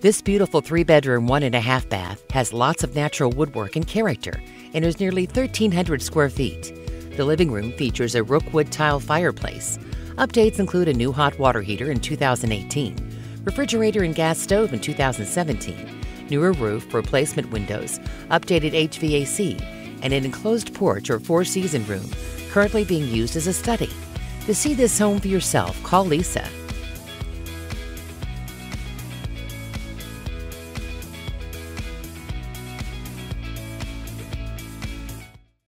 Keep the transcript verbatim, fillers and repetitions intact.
This beautiful three-bedroom, one and a half bath has lots of natural woodwork and character and is nearly thirteen hundred square feet. The living room features a Rookwood tile fireplace. Updates include a new hot water heater in two thousand eighteen, refrigerator and gas stove in two thousand seventeen, newer roof, replacement windows, updated H V A C, and an enclosed porch or four-season room currently being used as a study. To see this home for yourself, call Lisa